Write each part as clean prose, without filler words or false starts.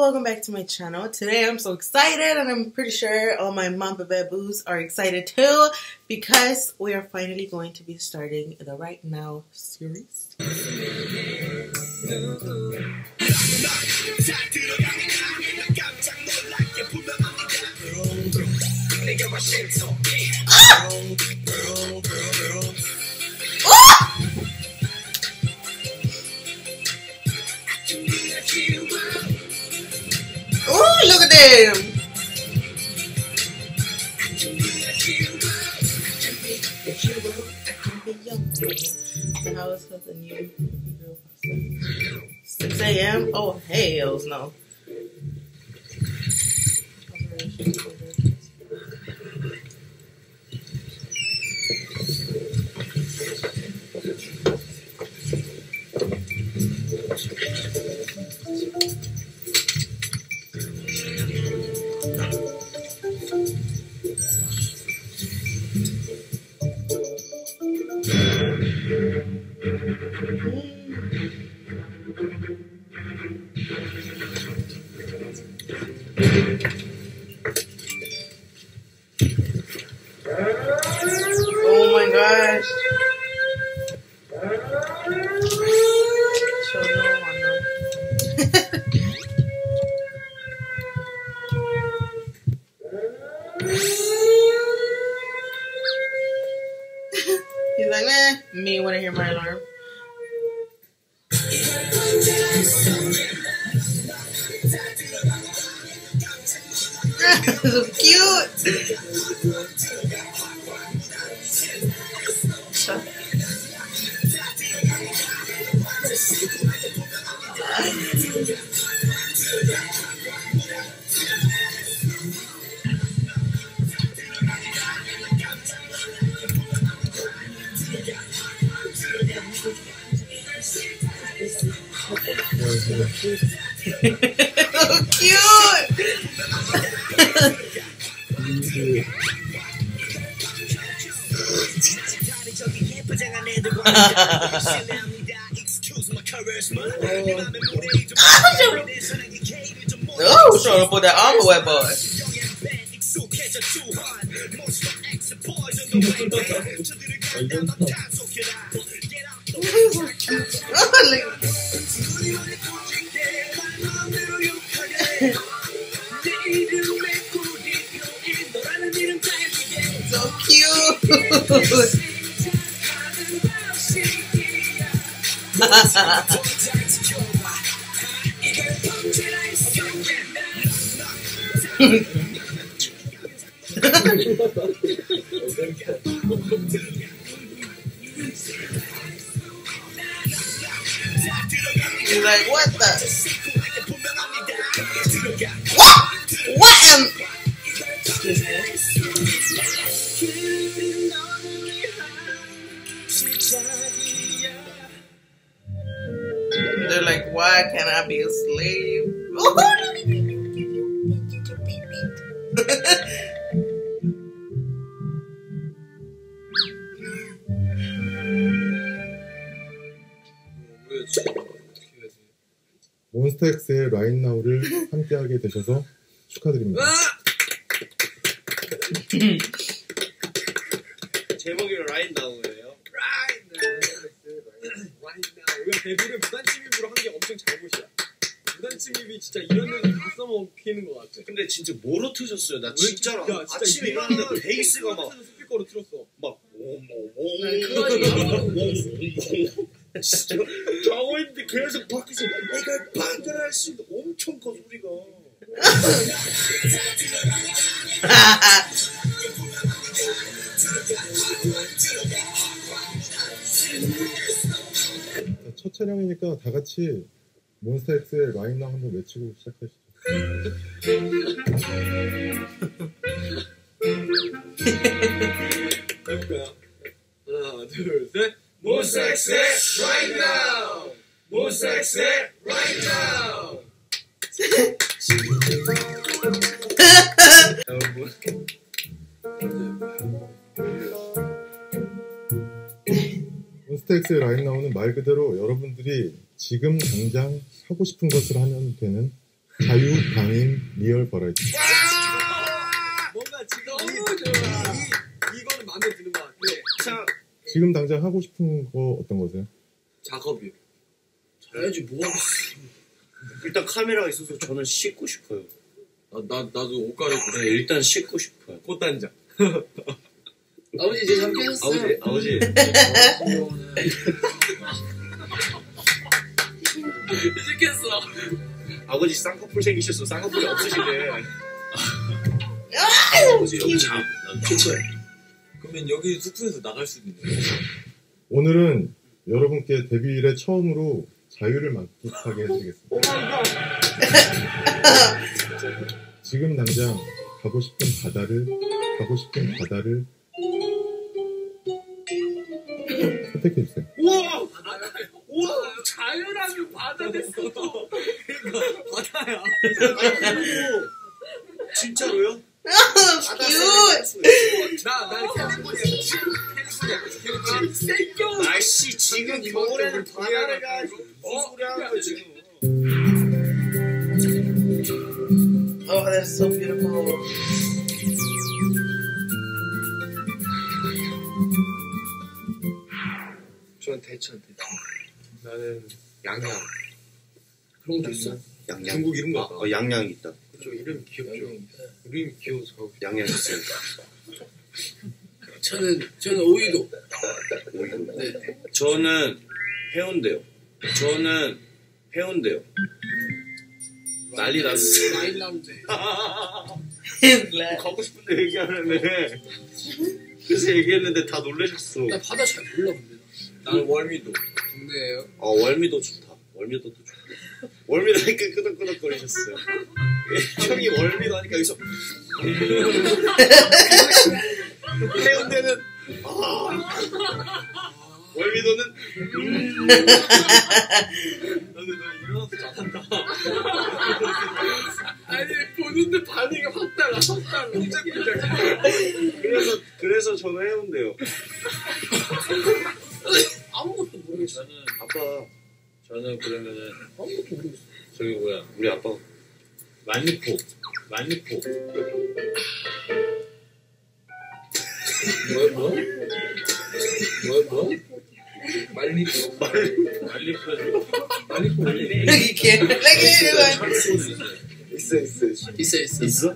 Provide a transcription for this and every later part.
welcome back to my channel. Today I'm so excited, and I'm pretty sure all my Mamba Baboos are excited too, because we are finally going to be starting the Right Now series. Oh, look at them! The house has a new 6 a.m. Oh, hells no. Oh my gosh. He's like, nah, me want to hear my alarm. So cute. So cute. Oh, trying to put that arm away, boy. So cute. He's like, what the? What am? They're like, why can't I be a slave? 몬스타엑스의 Right Now를 함께하게 되셔서 축하드립니다. 제목이 Right Now예요. Right Now. Right Now. 이거 데뷔를 무단침입으로 한 게 엄청 잘못이야. 무단침입이 진짜 이런 데서 다 써먹히는 것 같아. 근데 진짜 뭐로 트셨어요? 나 진짜로 야, 진짜 아침에 일어났는데 베이스가 막 스피커로 틀었어. 막 진짜 자고 있는데 그래서 밖에서 내가 판단할 수 있는 엄청 커 소리가. 첫 촬영이니까 다 같이 몬스타엑스의 Right Now 한번 외치고 시작하시죠. 해볼까요? 하나, 둘, 셋. 몬스타엑스의 Right Now. 몬스타엑스의 Right Now. 몬스타엑스의 Right Now는 말 그대로 여러분들이 지금 당장 하고 싶은 것을 하면 되는 자유, 강인, 리얼, 버라이티. 뭔가 지금 너무 좋아. 이거는 마음에 드는 것 같아. 자, 지금 당장 하고 싶은 거 어떤 거세요? 작업이요. 자야지 뭐 하겠어. 일단 카메라가 있어서 저는 씻고 싶어요. 나도 옷 갈아입고 네, 일단 씻고 싶어요. 꽃단장. 아버지 이제 잠 깨셨어요. 아버지. 이제 깼어. 아버지 쌍꺼풀 생기셨어. 쌍꺼풀이 없으시네. 아버지 여기 참 괜찮아요. 그러면 여기 숙소에서 나갈 수도 있네. 오늘은 여러분께 데뷔 이래 처음으로 자유를 만끽하게 해드리겠습니다. 지금 당장 가고 싶은 바다를 선택해주세요. 우와! 우와! 자유라면 바다 됐어. 바다야. 아니, 진짜로요? cute. 나 캘리포니아. 생겨! 날씨 지금 겨울에는 바다를 가야지. 무슨 소리 하는 거야 지금. Oh, that's so beautiful. 전 대천. 나는 양양. 그런 거 있어? 양양. 중국 이름 같다. 양양 있다. 그쪽 이름 귀엽죠. 이름이 귀여워서 가고 싶어. 양양 있어요. 저는 오이도. 네. 저는 해운대요. 난리 났어. 마일라운드. 가고 싶은데 얘기하려면 그래서 얘기했는데 다 놀라셨어. 나 바다 잘 몰라 근데. 나는 월미도. 동네예요. 월미도 좋다. 월미도도 좋다. 월미도 하니까 끄덕끄덕거리셨어요. 형이 월미도 하니까 여기서 해운대는 월미도는 너 일어나서 잘한다. 아니 보는데 반응이 확 달라. 그래서 저는 해운대요. 아무것도 모르겠어. 저는 그러면은 아무것도 모르겠어. 저기 뭐야 우리 아빠 만리포 뭐? 말리포. Look, you can't. Look at it. 있어?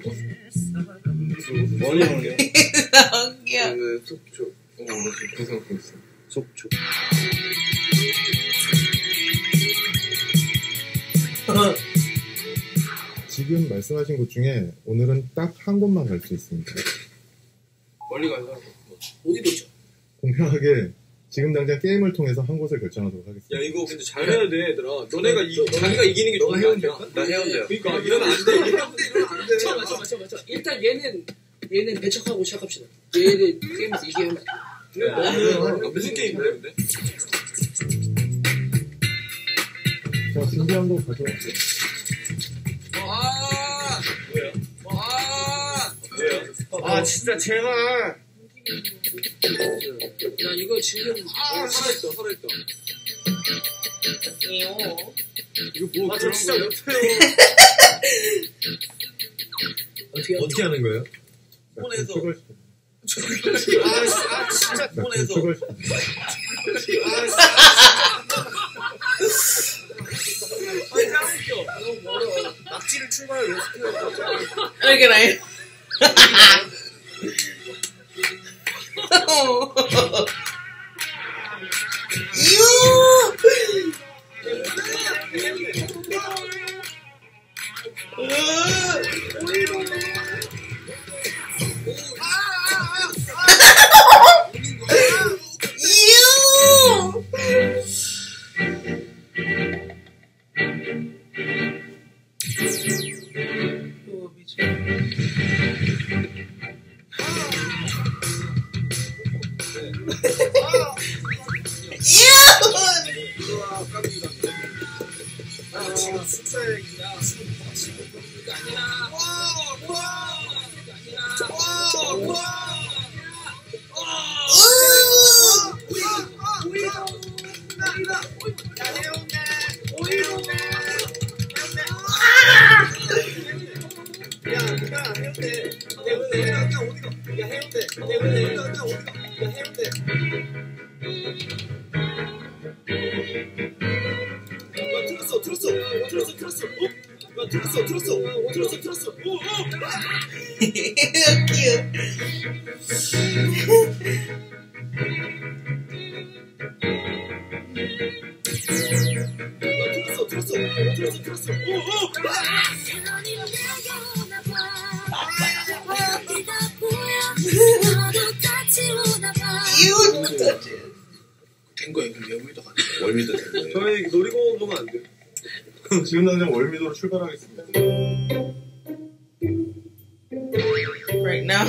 뭐냐고요? So cute. 속초. 나 지금 계산하고 있어. 속초. 지금 말씀하신 곳 중에 오늘은 딱 한 곳만 갈 수 있습니다. 멀리 가서. 어디로죠? 공평하게 지금 당장 게임을 통해서 한 곳을 결정하도록 하겠습니다. 야 이거 근데 잘해야 돼 얘들아. 너네가 자기가 이기는 게 좋은 거 아니야? 나 해운대요. 그러니까 이러면 안 돼. 해운대 이러면 안 돼. 맞아. 일단 얘는 배척하고 시작합시다. 얘는 게임에서 이기면. 너는 무슨 게임 해 근데? 자, 준비한 거 가져와. 아 진짜 제발. 야 이거 지금 살아있다. 이거 뭐 아 저 진짜 못해요. 어떻게 하는 거예요? 폰에서. 출발시켜. 아 진짜 폰에서. 출발시켜. 너무 멀어. 낙지를 출발을 왜 시켜요? Look at it. 지금 숙소에 들었어. Cute. 들었어. You touch it. 된 거예요. 그럼 월미도 가는 거예요. 월미도 된 거예요. 저희 놀이공원 가면 안 돼요? 지금 당장 월미도로 출발하겠습니다. Right now.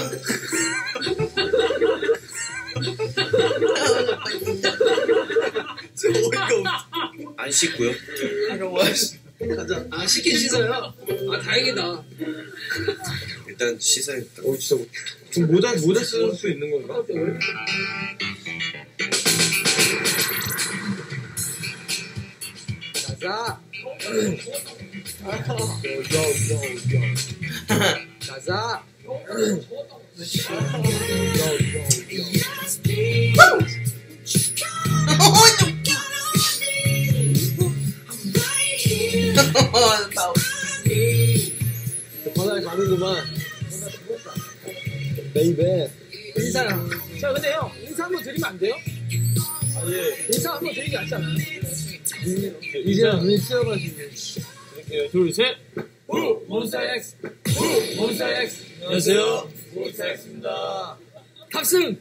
진짜 어이가 없어. 안 씻고요? I don't wash. 가자. 아, 씻긴 씻어요. 아, 다행이다. 일단 씻어야겠다. 진짜 좀 모자 쓸 수 있는 건가? 가자. 가자. 바다에 가는구만. 베이베. 인사야. 자, 근데 형, 인사 한번 드리면 안 돼요? 아, 예. 인사 한번 드리는 게 낫지 않아요? 이제 눈이 튀어가지고. 둘, 셋. 몬스터 X. 몬스터 X. 안녕하세요. 몬스터 X입니다. 탑승!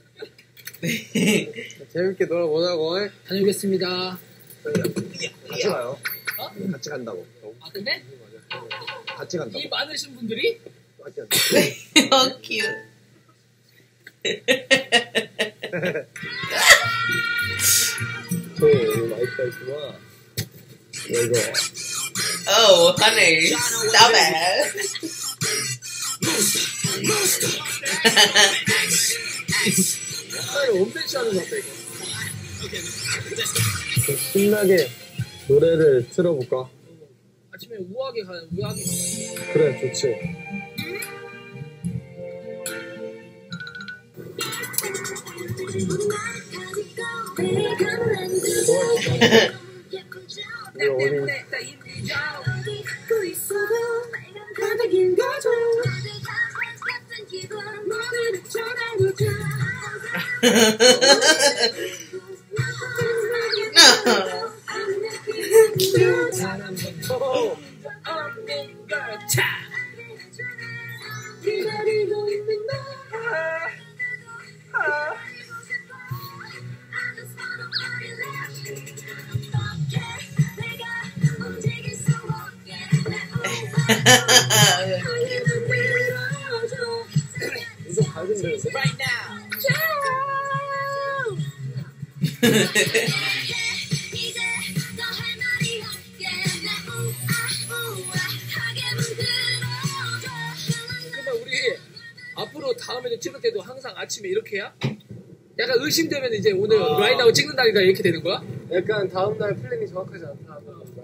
재밌게 놀아보자고. 다녀오겠습니다. 같이 가요. 어? 같이 간다고. 아, 근데? 같이 간다고. 이 많으신 분들이? 같이 간다고. Oh, cute. 와이프가 있구나. 이거. Oh, honey. Stop it. 스타일을 엄청 취하는 것 같아, 이거. 신나게 노래를 틀어볼까? 아침에 우아하게 가는. 그래, 좋지. No. 이거 밝은 데였어. Right now. 그러면 우리 앞으로 다음에도 찍을 때도 항상 아침에 이렇게 해야? 약간 의심되면 이제 오늘 라인아웃 찍는 날이다 이렇게 되는 거야? 약간 다음날 플랜이 정확하지 않다.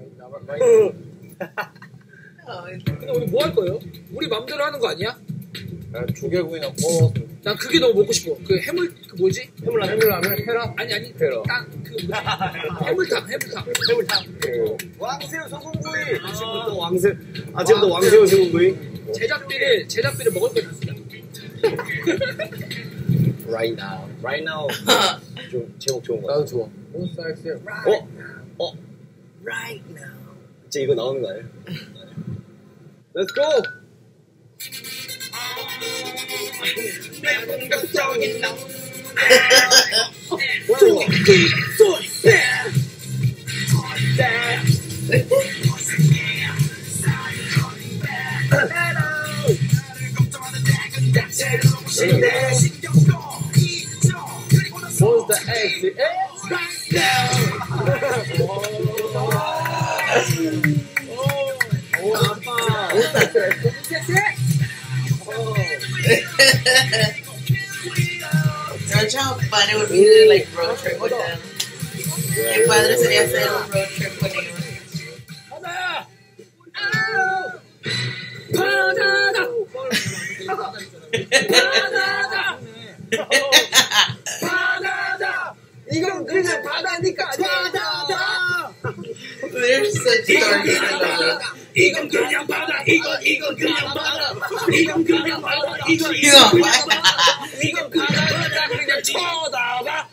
근데 오늘 뭐 할 거예요? 우리 맘대로 하는 거 아니야? 조개구이나 구워. 난 그게 너무 먹고 싶어. 그 해물 그 뭐지? 해물라면? 헤라? 아니 해라. 땅그 해물탕. 왕새우 소금구이. 아침부터 왕새우. 아침부터 왕새우 소금구이. 제작비를 먹을 거 있습니다. Right now. 좀 제목 좋은 거. 나도 좋아. Right now. 이제 이거 나오는 거 아니에요? Let's go. Monster X right now. 오 아빠. Don't you know how fun it would be to like road trip with them? Qué padre sería hacer un road trip con ellos. 바다. 바다다. 바다다. 이건 그냥 바다니까 바다다. They're such stories. I love it. 이건 그냥 받아. 이건 그냥 받아. 이건 그냥 받아. 이건 받아. 그냥 쳐다봐.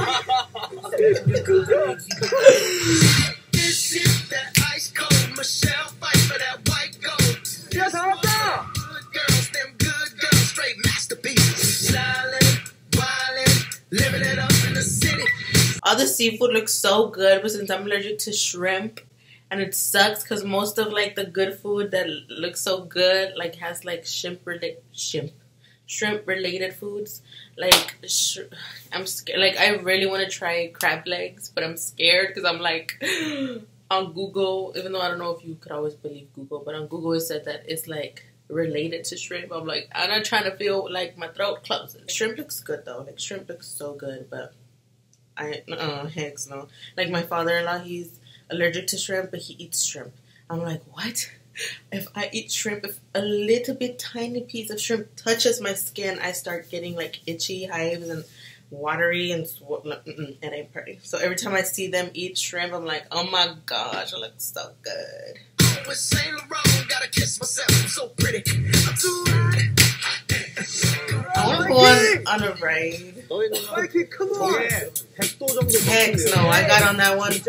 This is that ice cold Michelle fight for that white gold. 야, 다 왔다! Good girls, them good girls, straight masterpieces. Stylin', wildin', living it up in the city. All the seafood looks so good, but since I'm allergic to shrimp, and it sucks because most of like the good food that looks so good like has like shrimp related foods. Like I'm scared. Like I really want to try crab legs, but I'm scared because I'm like on Google. Even though I don't know if you could always believe Google, but on Google it said that it's like related to shrimp. I'm like, I'm not trying to feel like my throat closes. Shrimp looks good though. Like shrimp looks so good, but heck no. Like my father-in-law, he's allergic to shrimp, but he eats shrimp. I'm like, what? If I eat shrimp, if a little bit tiny piece of shrimp touches my skin, I start getting like itchy hives and watery and it ain't pretty. So every time I see them eat shrimp, I'm like, oh my gosh, it looks so good. With Saint Laurent, gotta kiss myself, I'm so pretty. I'm too hot. I'm going on a ride. 파이팅 컴온. 100도 정도. Heck no, I got on that one.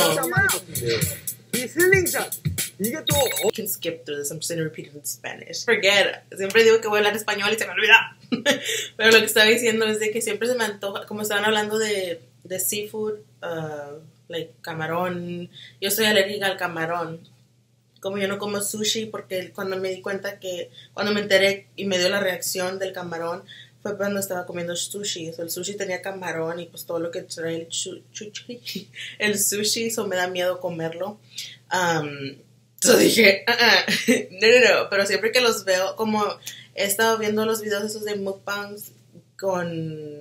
이 슬링샷. 이게 또 I can skip through this. I'm just going to repeat it in Spanish. Forget. Siempre digo que voy a hablar español y se me olvida. Pero lo que estaba diciendo es de que siempre se me antoja, como estaban hablando de seafood, like camarón. Yo soy alérgica al camarón. Como yo no como sushi, porque cuando me di cuenta que, cuando me enteré y me dio la reacción del camarón, fue cuando estaba comiendo sushi. So, el sushi tenía camarón y pues todo lo que trae el sushi, so me da miedo comerlo. So dije, no. Pero siempre que los veo, como he estado viendo los videos esos de mukbangs con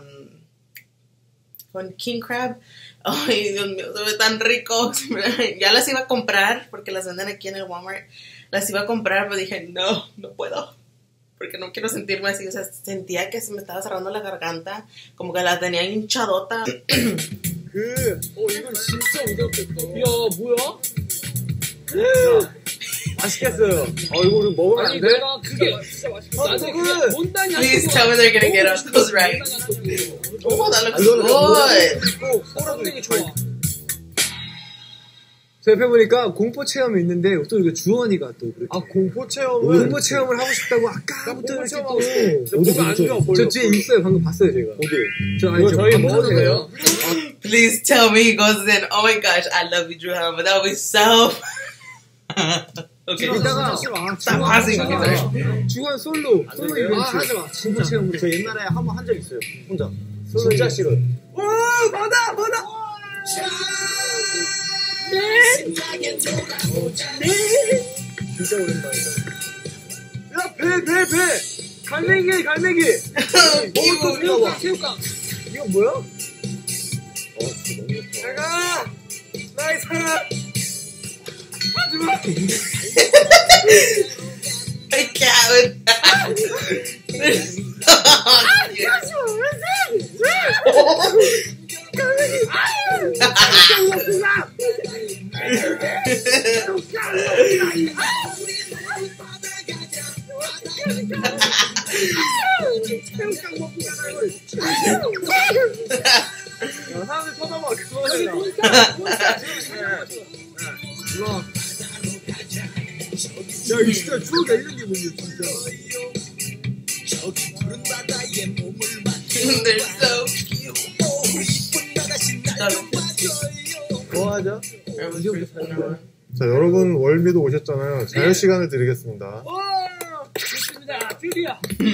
king crab. Ay, Dios mío, se ve tan rico. Ya las iba a comprar porque las venden aquí en el Walmart. Las iba a comprar, pero dije, no puedo. Porque no quiero sentirme así. O sea, sentía que se me estaba cerrando la garganta. Como que la tenía hinchadota. 이건 진짜 어렵겠다. 야, 뭐야? 맛있겠어요. 이거를 먹으면 아니, 안 돼? 내가 그게 진짜 맛있겠다. 나는 그냥 못다냐. Please tell me they're gonna get us those right. Oh, that looks good. 썸네일이 좋아. 저 옆에 보니까 공포 체험이 있는데 또 이거 주원이가 또 공포 체험을 하고 싶다고 아까부터 이렇게 또 저 뒤에 있어요. 방금 봤어요 제가. 어디? 저희 먹어도 돼요? Please tell me he goes in. Oh my gosh, I love you, Drew Ham, but that would be so. Okay. 이따가 Stop pausing. 주원 솔로 이벤트. 하지 마. 공포 체험으로. 저 옛날에 한번 한 적 있어요. 혼자. 진짜 싫어. 오, 받아. 진짜 오랜만이다. 야, 배! 갈매기! 먹을 거 없나 봐. 새우깡. 이거 뭐야? 너무 좋다. 내가! 나의 사랑! 하지마! I can't. 사람들 쳐다봐. 그거잖아. 야, 이거 진짜 추억이 이런 게 뭔데, 진짜. They're so cute. 뭐 하자? 자, 여러분 월미도 오셨잖아요. 자유 시간을 드리겠습니다. 좋습니다. 드디어.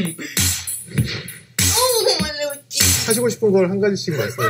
하시고 싶은 걸 한 가지씩 말씀해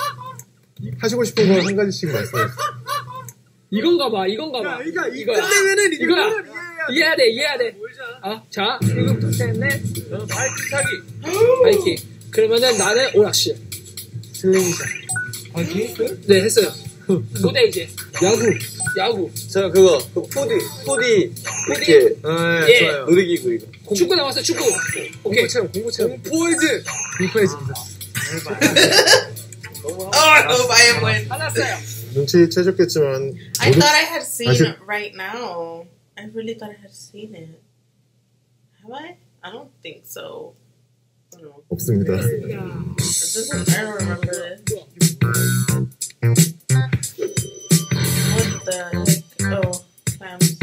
주세요. 이건가 봐. 이거야. 이거야. 이해해야 돼. 자, 1, 2, 3, 4. 바이킹 타기. 바이킹. 그러면은 나는 오락실. 슬링샷. 바이킹? 네, 했어요. 무대 이제. 야구. 저 그거, 포디. 이렇게. 예. 좋아요. 놀이기구 이거. 축구 나왔어, 축구. 오케이. 공포 체험. 공포이즈. Oh, I hope I am winning. 받았어요. 눈치채셨겠지만 I thought I had seen it right now. I really thought I had seen it. Have I? I don't think so. I don't know. 없습니다. I don't remember it. What the heck? Oh, clams.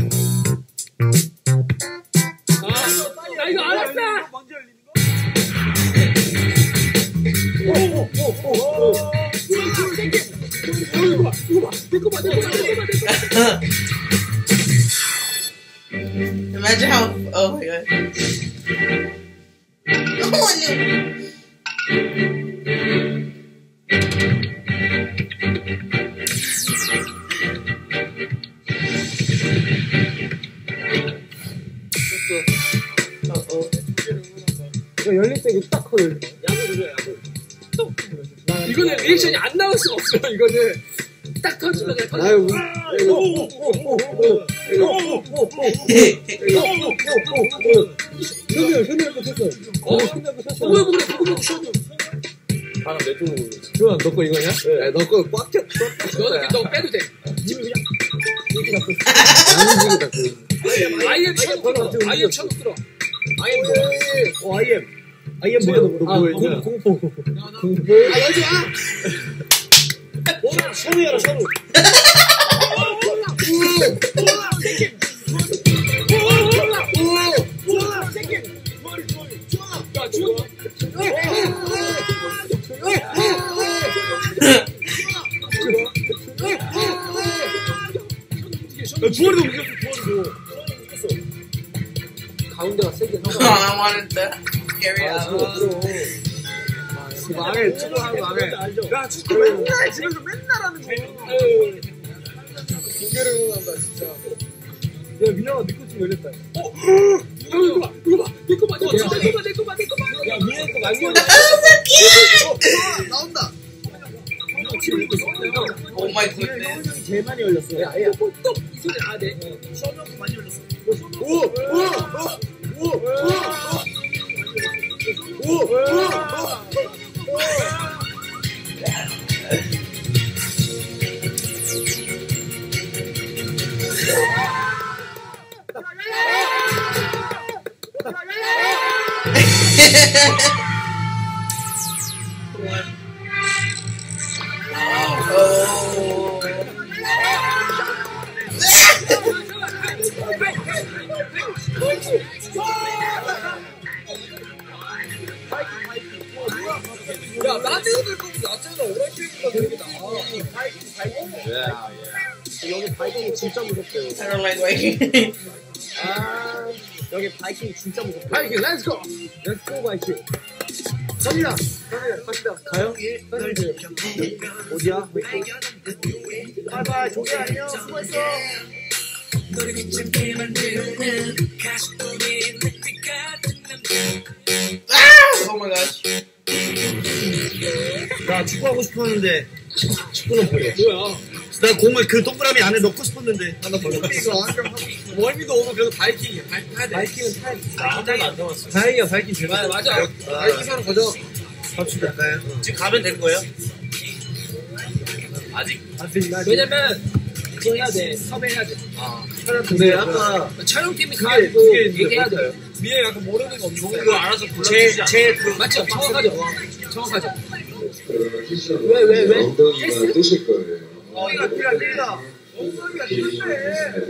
나 이거 알았어. 먼저 열리는 거? Imagine how. Oh my god. Oh no. 이거 열릴 때 이거 딱 걸려. 이거는 리액션이 안 나올 수가 없어요. 이거는 딱 터지면 그냥 터져. 아유, 손을 쳤어. 왜 그래? 그거 보고 쉬어줘. 바람 내 쪽으로. 주원, 너 거 이거냐? 네. 너 거 꽉 찼어. 너 빼도 돼. 양식이 다 IM 쳐놓고 들어. IM 쳐놓고 들어. IM 뭐야? 너 뭐야? 공포. 아, 열지 마! 션우야라, 션우. 야, 주원. 주원이도 이겼어. 가운데가 세게 Oh, I wanted to carry out. 망해, 축구하는 망해. 야, 축구 맨날 집에서 맨날 하는 거. 고개를 응원한다, 진짜. 야, 민영아, 내 거 좀 열렸다. 이거 봐. 내 거 봐. 야, 민영이 거 말고. 나온다. Oh my goodness. 형이 제일 많이 열렸어. 야, 이 소리 아, 네. 션우가 많이 열렸어. 야, 나한테 될 거면 나잖아. 오라이트가 되게 나. 여기 바이킹이 진짜 무섭대요. I don't like waiting. 아, 여기 바이킹 진짜 무섭대요. 바이킹, 렛츠고! 렛츠고 바이킹. 갑니다. 갑니다. 가요? 어디야? 바이바이. 조개 안녕. 수고했어. Oh my gosh. 나 축구하고 싶었는데 축구는 버려. 뭐야? 나 공을 그 동그라미 안에 넣고 싶었는데 하나 버려. 월미도 오면 그래도 바이킹이야. 바이킹은 타야 안 남았어. 다행이야, 바이킹 제발. 맞아. 바이킹 사러 가자. 갑시다. 지금 가면 되는 거예요? 아직. 왜냐면 그거 해야 돼. 섭외해야 돼. 근데 아까 촬영팀이 가지고 얘기해야 돼. 미에 약간 모르는 거 없는 그거 알아서 골라주자. 맞죠? 정확하죠. 왜? 엉덩이가 뜨실 거예요. 엉덩이가 뜰다. 엉덩이가 뜰대.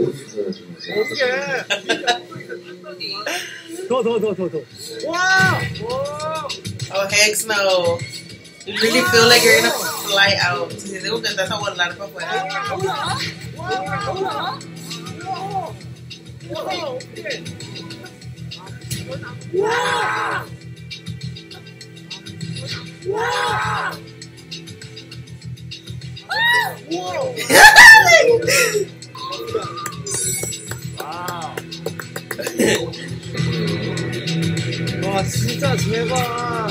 어떻게? 더. 와! Oh, heck no. You really feel like you're gonna fly out. Si te gusta, estás a volar para afuera. 와, 진짜 대박.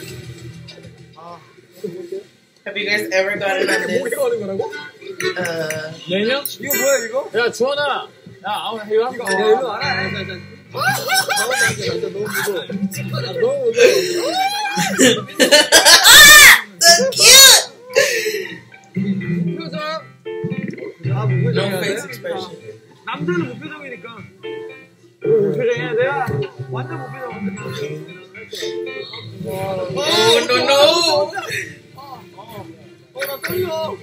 Have you guys ever gotten on this? 하는 거라고? 4명? 이거 뭐야, 이거? 야, 주원아. 이거 이거 일로 와라. 너무 무서워. 너무 무서워. So cute! 표정. 무표정이야 No 돼? face expression. 남자는 무표정이니까 무표정이야 내가 완전 무표정 Oh no no. 나 떨려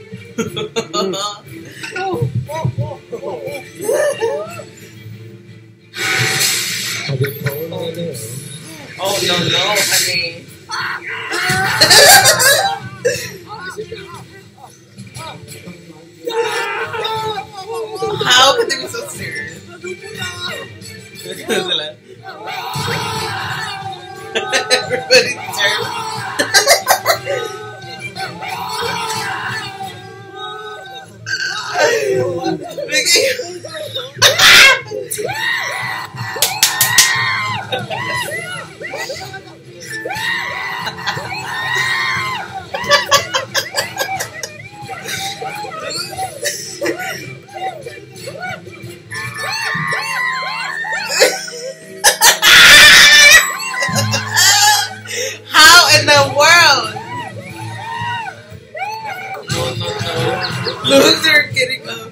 Oh no no, honey. How could they be so serious? Everybody's terrible. How in the world? No, no, no. Loser getting up.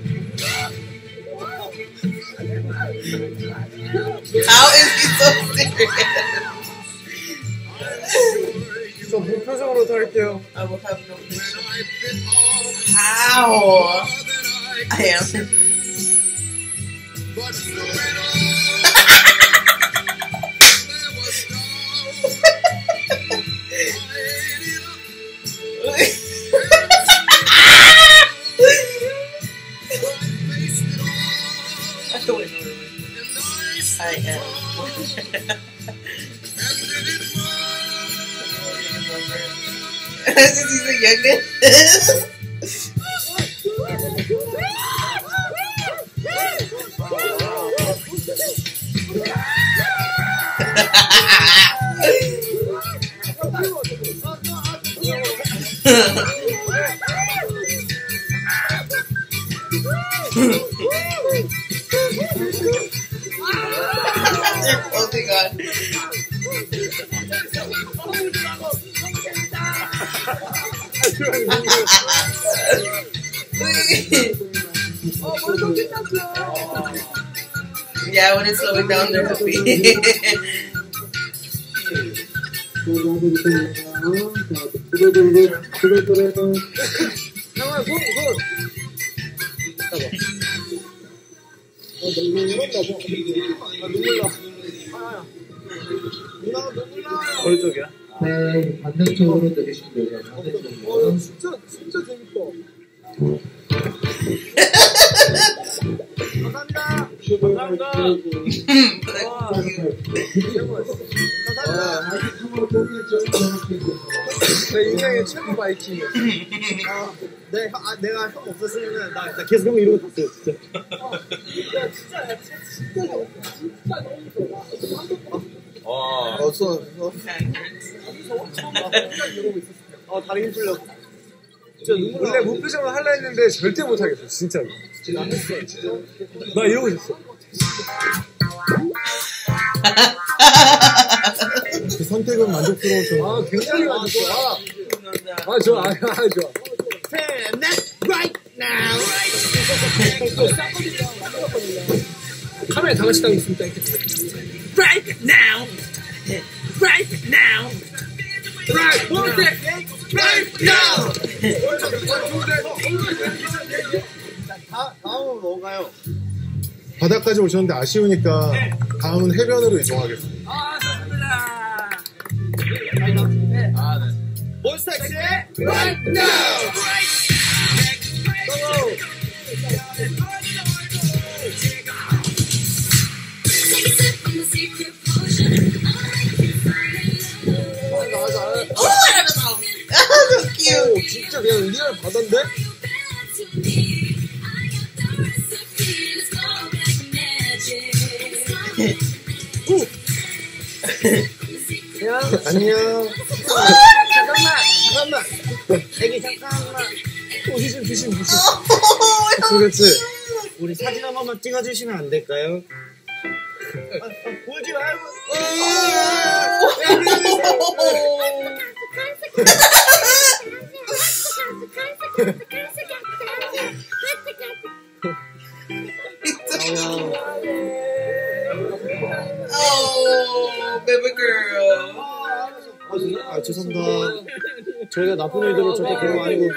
How is he so serious? 저 무표정으로 더 할게요 I will have no picture. How? I am. I am. Since he's a youngin'. They're holding on. Yeah, when it's slowing down, they're happy. 형아 손 눈물 나. 누나가 눈물 나요. 어느 쪽이야? 네, 반대쪽으로 내리시면 돼요. 반대쪽으로. 진짜 재밌다. 감사합니다. 감사합니다. 내 인생의 최고 바이킹이었어. 내가 형 없었으면 나 계속 형 이러고 탔어요, 진짜. 야, 진짜 너무 좋아. 다리 힘 풀려고. 원래 무표정을 하려 했는데 절대 못하겠어, 진짜로. 나 이러고 있었어. 그 선택은 만족스러우셨나요? 아, 굉장히 만족스러워. 좋아. Right now. 카메라에 다 같이 따고 있습니다. Right now. Right now. Right now. 다음은 뭔가요? 바다까지 오셨는데 아쉬우니까 다음은 해변으로 이동하겠습니다. 좋습니다. 몬스타엑스의 Right Now! That's cute. 진짜 그냥 리얼 바다인데? 안녕. 잠깐만. 애기 잠깐만. 조심. 그렇지. 우리 사진 한 번만 찍어주시면 안 될까요? 보지 말고. 저희가 나쁜 의도로 절대 그런 거 아니고.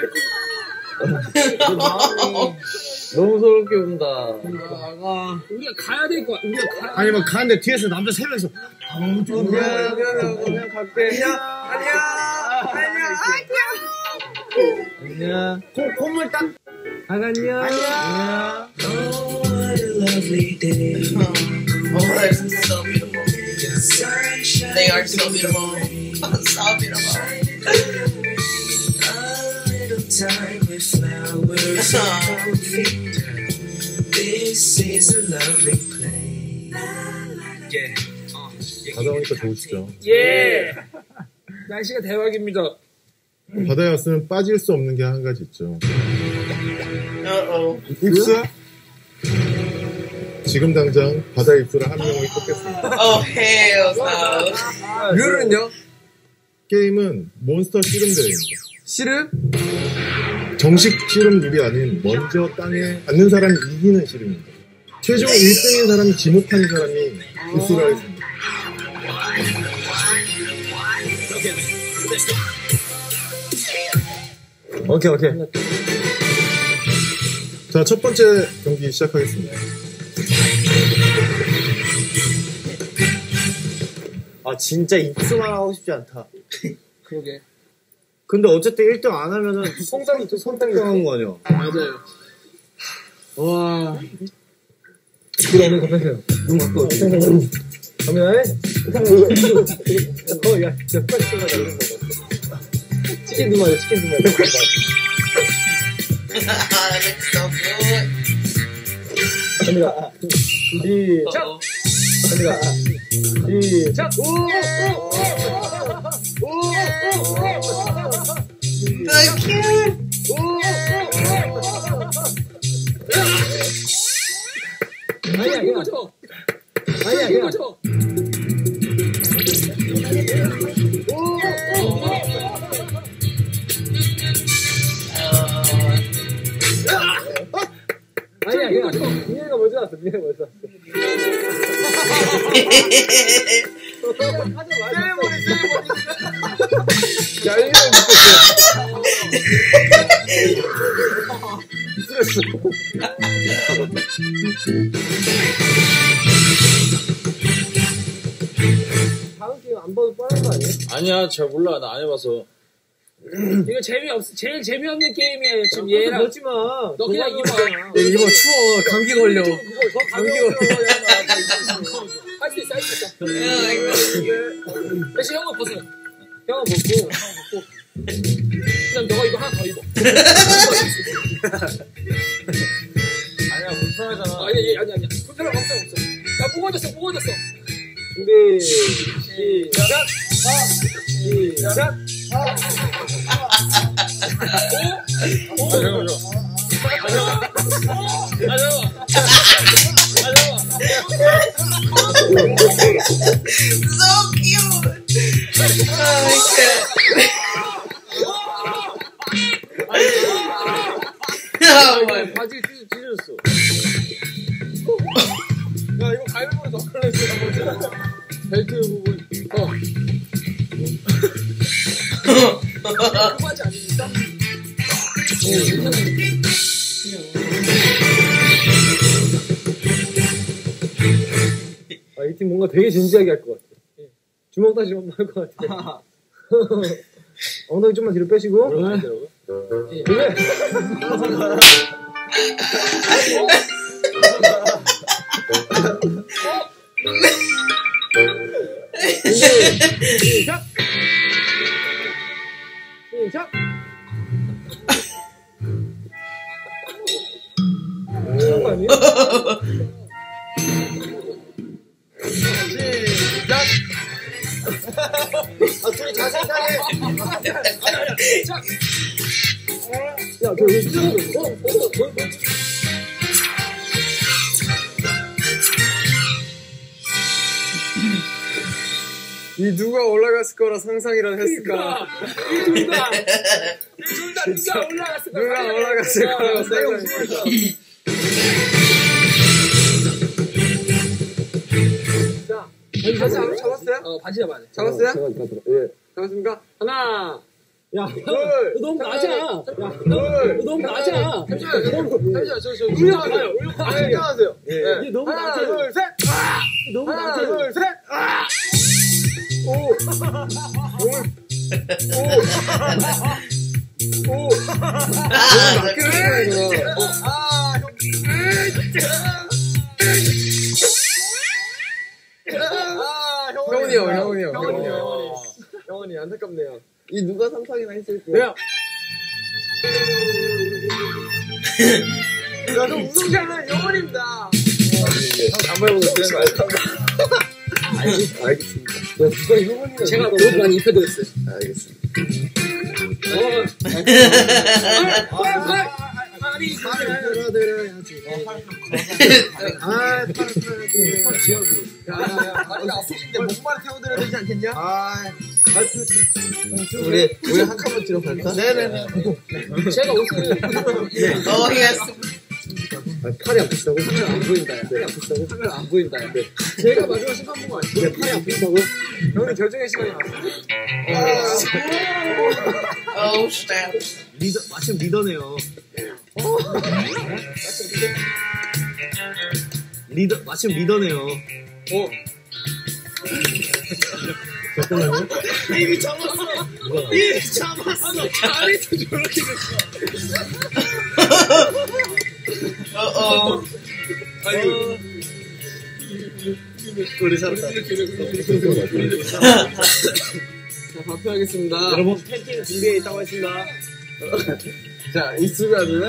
너무 서럽게 운다. 우리가 가야 될 거야. 아니면 가는데 뒤에서 남자 3명이서 미안 그냥 갈게. 안녕. 콧물 딱. 안녕. Oh, they're so beautiful. They are so beautiful. So beautiful. This is a lovely place. 바다 오니까 좋으시죠? 예. 날씨가 대박입니다. 바다에 왔으면 빠질 수 없는 게 한 가지 있죠. 입술? 지금 당장 바다 입술을 한 명이 뽑겠습니다. Oh, hell no. 룰은요? 게임은 몬스터 씨름대회입니다. 씨름? 정식 씨름 룰이 아닌 먼저 땅에 앉는 사람이 이기는 씨름입니다. 최종 1등인 사람이 지목한 사람이 우승을 하겠습니다. 오케이. 자, 첫 번째 경기 시작하겠습니다. 아, 진짜 입수만 하고 싶지 않다. 그러게. 근데 어쨌든 1등 안 하면은 성당한 거 아니야? 맞아요. 와. 들어오는 거 뺏어요. 눈 갖고. 갑니다. 야, 빨리 들어가. 치킨 두 마리. That looks so good. 갑니다. 시작! 오! So cute. 아니야. 미네가 먼저 왔어. 야, 이거 다음 게임 안 봐도 뻔한 거 아니야? 아니야, 잘 몰라. 나 안 해봐서. 이거 제일 재미없는 게임이에요. 지금 얘랑. 넣지 마. 너 그냥 입어. 이거 추워. 감기 걸려. 감기 걸려. 할 수 있어. 대신 형은 벗어. 형은 벗고. 그다음 너가 이거 하나 더 입어. 아니야, 불편하잖아. 아니야. 불편한 거 없어. 야, 뽑아줬어. 준비, 시작! So cute. Oh my god. Oh my. 바지 찢어졌어. 야, 이거 가위바위보로 넣으려고 했어. 벨트 부분. 그 바지 아닙니까? 아, 이 팀 뭔가 되게 진지하게 할 것 같아. 주먹 다시 한번 할 것 같아. 엉덩이 좀만 뒤로 빼시고. 그래. 시작! 그런 거 아니야? 시작! 아, 둘이 자세히 하게! 시작! 야, 너 왜 찢어졌어? 이 누가 올라갔을 거라 상상이라 했을까? 이 둘 다 누가 올라갔을 거라. 누가 올라갔을 거라 상상. 자, 바지 잡았어요? 바지 잡아야 돼. 잡았어요? 예. 잡았습니까? 하나, 야, 너 너무 낮아. 야, 너 너무 낮아. 잠시만요. 저 울려 가요. 안녕하세요. 예. 얘 너무 하나, 낮아. 둘, 셋. 너무 하나, 낮아. 둘, 셋. 형원이 안타깝네요. 이 누가 상상이나 했을 거야. 내가 야, 너 우승자는 영원입니다. 한번 해보겠어요. 알겠습니다. 야, 누가 형원이가 제가 너무 많이 입혀드렸어요. 알겠습니다. 들어드려야지. 아니 아프신데 목만 태워드려야 되지 않겠냐? 우리 한 칸만 뒤로 갈까? 네네네. 제가 옷을 팔이 아프시다고? 카메라 안 보인다. 팔이 아프시다고? 카메라 안 보인다. 제가 마지막 심판 본거 아니에요? 팔이 아프시다고? 형님 결정의 시간이 왔어요. Oh, snap. 마침 리더네요. 마침 리더네요. 잠깐만요. 이미 잡았어. 이미 잡았어. 다리도 저렇게 됐어. Uh-oh. 우리 살았다. 자, 발표하겠습니다. 여러분 팬티는 준비해 있다고 했습니다. 자, 이 순간은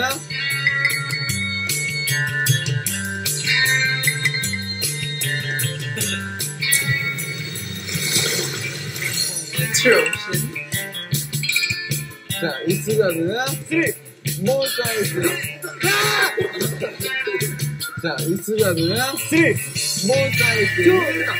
True. 자, 이 순간은 스몰 사이즈. 자, 이 순간은 스몰 사이즈.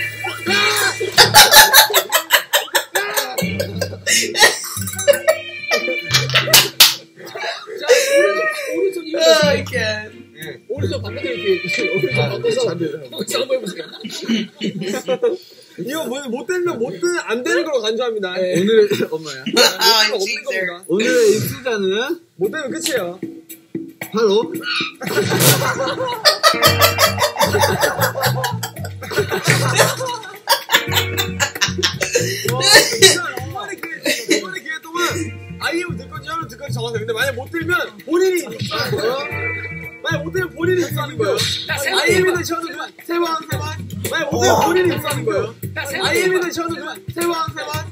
오른손 이거 Oh, I can't. 오른손 바깥에 이렇게 오른손 바꿔서 한번 해보세요. 이거 못 되면 안 되는 걸로 간주합니다. 오늘 엄마야. Oh, Jesus. 오늘의 입수자는 못 되면 끝이에요. 바로 이번에 기회 동안 IM 들 건지 여러분 들 건지 정하세요. 근데 만약 못 들면 본인이 입수하는 거예요. 만약 못 들면 본인이 입수하는 거예요. IM이든 저는 세 번. 만약 못 들면 본인이 입수하는 거예요. IM이든 저는 세 번.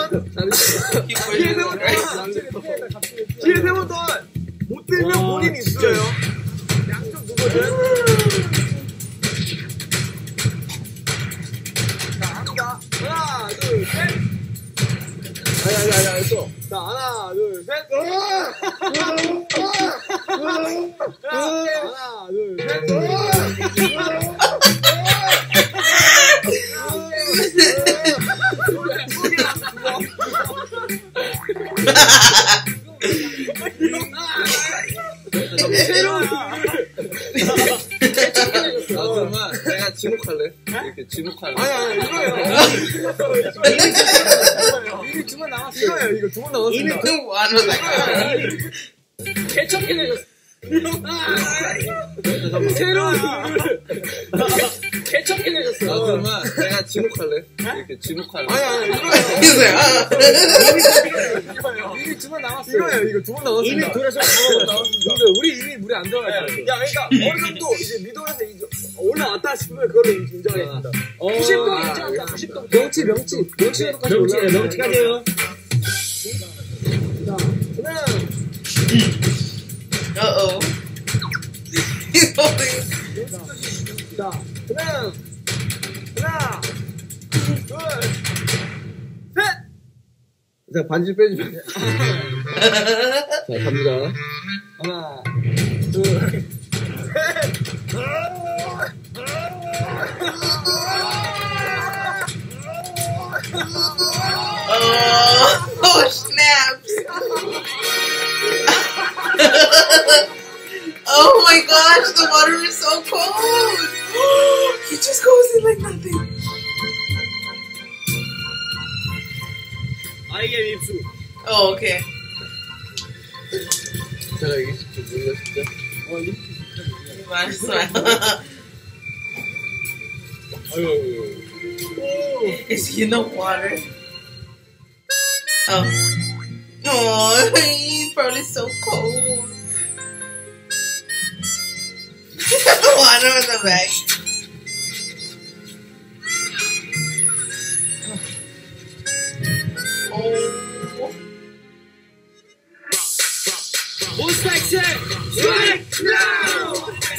기회 세 번 동안 못 들면 본인이 입수해요. 양쪽 누구든. 자, 갑니다. 하나, 둘, 셋. 했어. 자, 하나, 둘, 셋. 하나, 둘, 셋. 그러면 내가 지목할래? 이렇게 지목할래? 아니, 이거예요. 이미 두 번 남았어요. 이거예요, 이거 두 번 남았습니다. Inuit one was like, 개척해 내줬어. 개척해 내줬어. 그러면 내가 지목할래? 이렇게 지목할래? 아니, he's like, 이미 두 번 남았어요. 이거예요, 이거 두 번 남았습니다. 이미 돌아서 나왔습니다. 근데 우리 이미 물에 안 들어갈 거예요. 야, 그러니까 어느 정도 이제 미동에서 올라왔다 싶으면 그걸로 인정하겠습니다. 90도 인정한다. 90도. 명치까지 올라가요. 명치까지요. 자, 그냥 uh-oh. He's holding. 자, 그냥 하나, 둘, 셋. 자, 반지 빼주면. 자, 갑니다. 하나, 둘, 셋. Oh, snaps. Oh my gosh, the water is so cold. He just goes in like nothing. 아이게 입수. Oh, okay. 제가 이게 진짜 몰라 진짜. Might as well. 아유. Is he in the water? Oh. Oh, he's probably so cold. Water in the bag. Oh. Who's sexy? Strike now!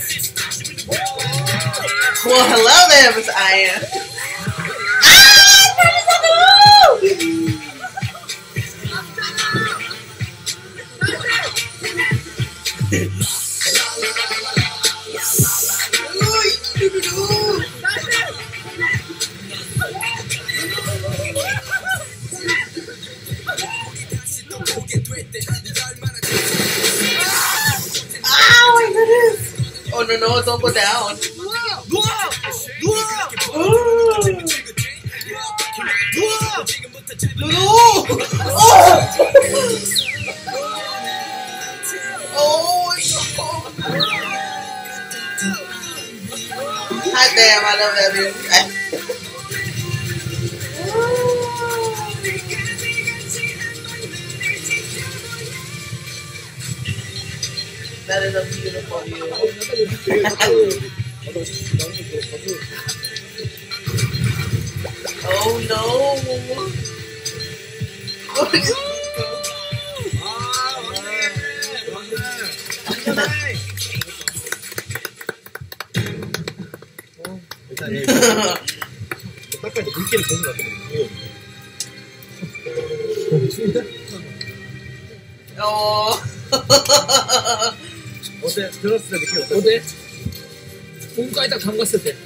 Well, hello there, Miss Aya. Oh no, don't go down. Hot damn, I love that music. That is a beautiful view. Oh no! 닦아야 돼. 물기를 계속 놔둬. 어때? 들었을 때 느낌 어때? 어때? 손까지 딱 담갔을 때.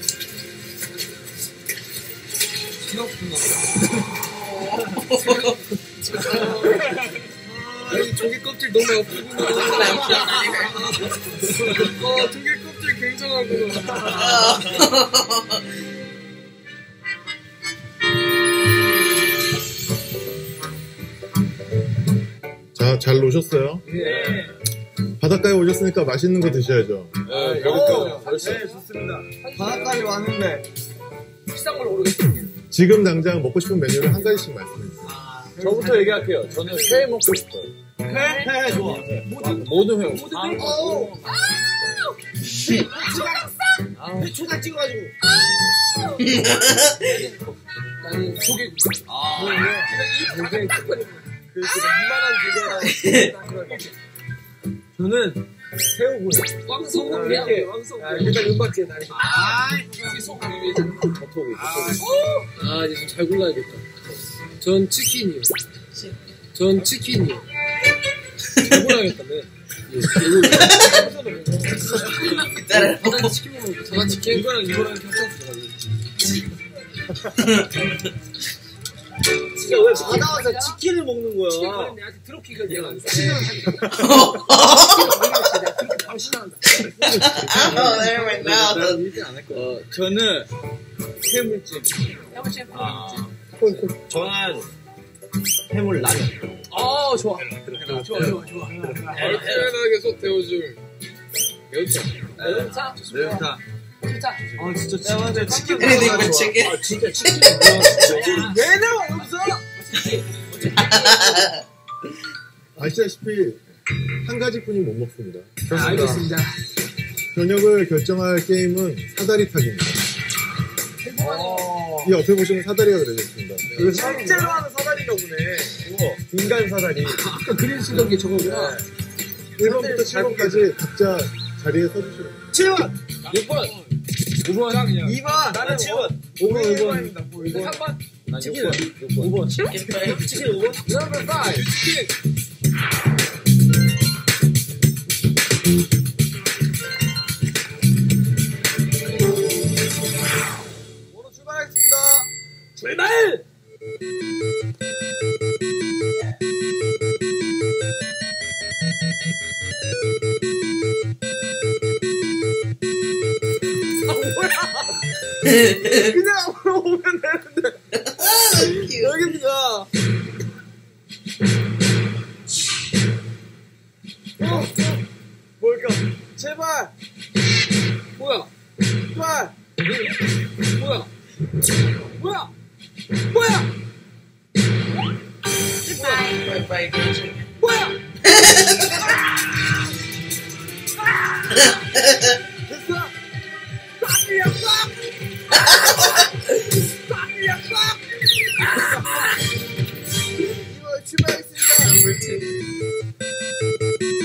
아니 조개 껍질 너무 아프구나. 조개 껍질 굉장하구나. 자, 잘 노셨어요? 네. 바닷가에 오셨으니까 맛있는 거 드셔야죠. 네, 배고파. 네, 좋습니다. 바닷가에 왔는데 비싼 걸로 모르겠어요. 지금 당장 먹고 싶은 메뉴를 한 가지씩 말씀해 주세요. 저부터 얘기할게요. 저는 회 먹고 싶어요. 회 좋아. 모든 회. 회 초장 찍어가지고. 나는 조개. 그 이만한 조개랑. 저는 새우구이. 왕성이야. 왕성. 일단 은박지에 다니. 이제 좀 잘 골라야겠다. 전 치킨이요. 전 치킨이요. 잘 골라야겠다네. 기다려. 치킨 먹는 거. 치킨. 이거랑 협찬 진짜 왜 바다 와서 치킨을 먹는 거야? 내가 아직 드롭킥을 내가 안 써. Oh, there we go. 일단 안할 거야. 저는 해물찜. 저는 해물 라면. 좋아. 좋아. 편하게 속 데워줄 매운탕. 매운탕. 진짜. 진짜 맞아. 치킨 Anything but chicken. 진짜 치킨. 왜 나와 없어? 아시다시피 한 가지뿐이 못 먹습니다. 알겠습니다. 저녁을 결정할 게임은 사다리 타기입니다. 이 옆에 보시면 사다리가 그려졌습니다. 이거 실제로 하는 사다리가 보네. 우와. 인간 사다리. 아까 그림 쓰던 게 저거구나. 1번부터 7번까지 각자 자리에 서주시면 7번! 6번. 5번. 2번! 나는 7번. 5번, 5번입니다. 3번. 난 6번. 5번. 치킨 5번? Number 5. 치킨. 오늘 출발하겠습니다. 출발! 그냥 앞으로 오면 되는데. 여기입니다. 제발. 뭐야? 제발. 뭐야? 뭐야? 뭐야? Bye bye, good chicken. 뭐야? 됐어. 빡이야 빡! 빡이야 빡! 이거 출발했습니다. Number 2.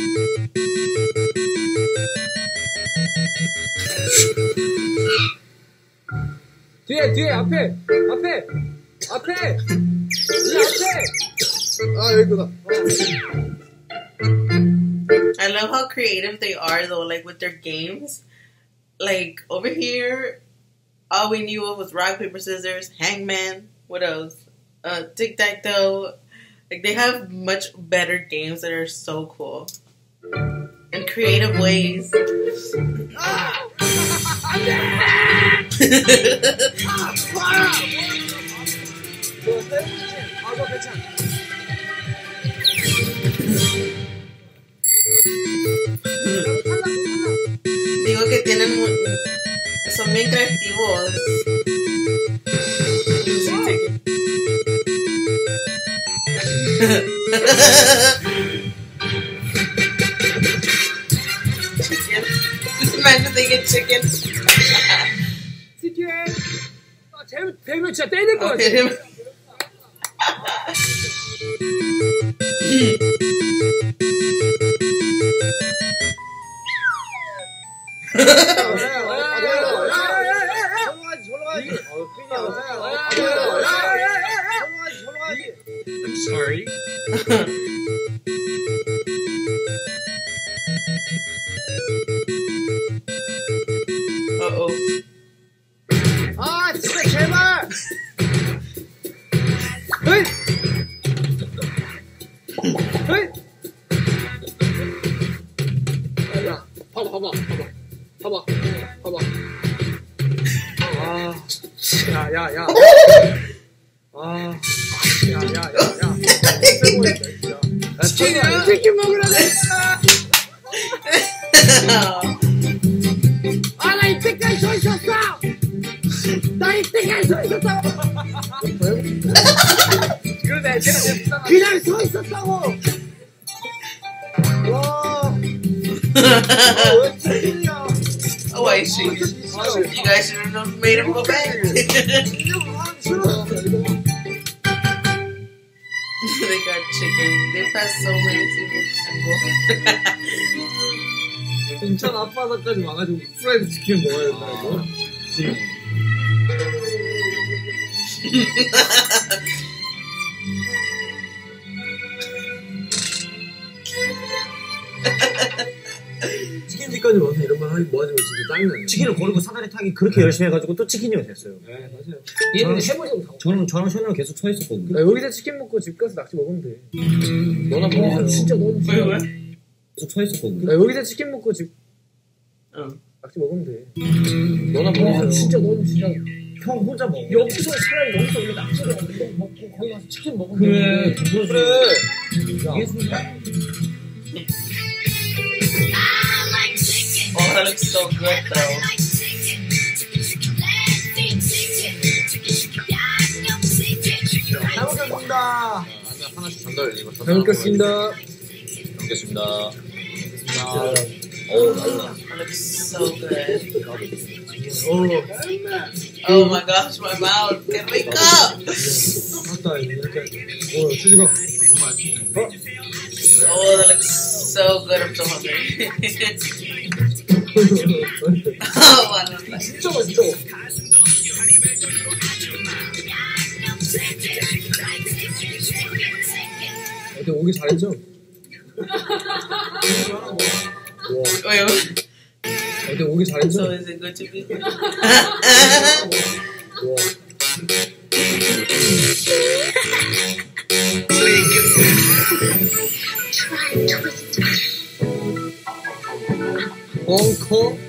뒤에 앞에 이 앞에. 아 여기구나. I love how creative they are though, like with their games. Like over here, all we knew of was rock, paper, scissors, hangman. What else? Tic-tac-toe. Like they have much better games that are so cool. In creative ways. Digo que tienen son bien creativos. Chicken. Imagine they get chicken. 치킨. 아, 대면 진짜 때릴 것 같아. Okay. I'm sorry. Uh-oh. 아 진짜 제발. 헤이! 헤이! 야, 봐봐. 야. 치킨 먹으러 갔다. 아, 나 이때까지 서 있었어. 그러네, 그냥 서 있었다고. 와. 왜 치킨이야? Oh, I see. You guys should have made him go back. They got chicken. They've had so many seasons. 인천 앞바다까지 와가지고 프라이드 치킨 먹어야 된다고? 치킨집까지 와서 이런 말 하기 뭐하지만 진짜 짜증나요. 치킨을 고르고 사다리 타기 그렇게 열심히 해가지고 또 치킨이가 됐어요. 네 맞아요. 얘는 해보지 못하고. 저랑 션이랑 계속 서 있었거든요. 야, 여기서 치킨 먹고 집 가서 낙지 먹으면 돼. 너나 먹어. 진짜 넌 진짜. 왜? 계속 서 있었거든요. 야, 여기서 치킨 먹고 집 응. 낙지 먹으면 돼. 너나 먹어. 진짜 넌 진짜. 형 혼자 먹어. 여기서 차라리 여기서 우리 낙지를 먹고 거기 가서 치킨 먹으면 그래. 이게 소리야. Oh, that looks so good though. 잘 먹겠습니다. 하나씩 전달 이거 잘 먹겠습니다. 먹겠습니다. Oh, that looks so good. Oh my gosh, my mouth can wake up. 맞다 이렇게. 수지가. Oh, that looks so good. I'm so hungry. Oh, I love that. 진짜 맛있죠. 어때 오기 잘했죠? Wait, what? 어때 오기 잘했죠? So is it good to be here? 벙커.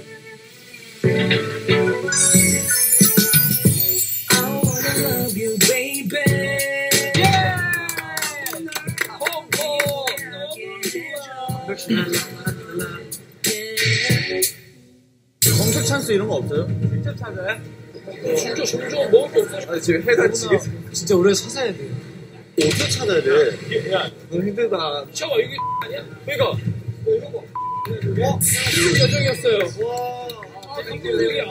쌀국수 이런 거 없어요? 진짜 찾아요? 진짜 점점 먹을 게 없어. 아니 지금 해가 지겠어. 진짜 우리가 찾아야 돼. 어떻게 찾아야 돼? 야, 너무 힘들다. 샤워 이게 아니야? 그러니까. 이거 봐. 이거 여정이었어요. 와, 감동적이야.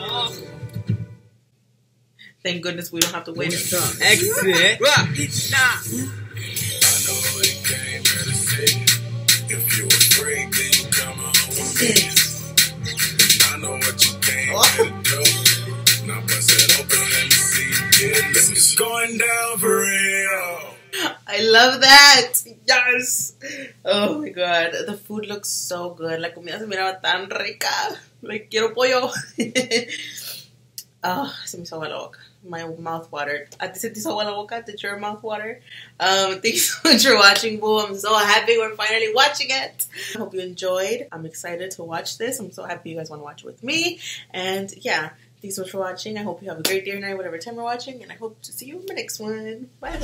Thank goodness we don't have to wait. X에 It's going down for real. I love that. Yes. Oh my god, the food looks so good. La comida se miraba tan rica. Like quiero pollo. Se me hizo agua la boca. My mouth watered. ¿A ti se te hizo agua la boca? Did your mouth water? Thank you so much for watching, Boo. I'm so happy we're finally watching it. I hope you enjoyed. I'm excited to watch this. I'm so happy you guys want to watch it with me. And yeah, thanks so much for watching. I hope you have a great day or night, whatever time you're watching. And I hope to see you in the next one. Bye.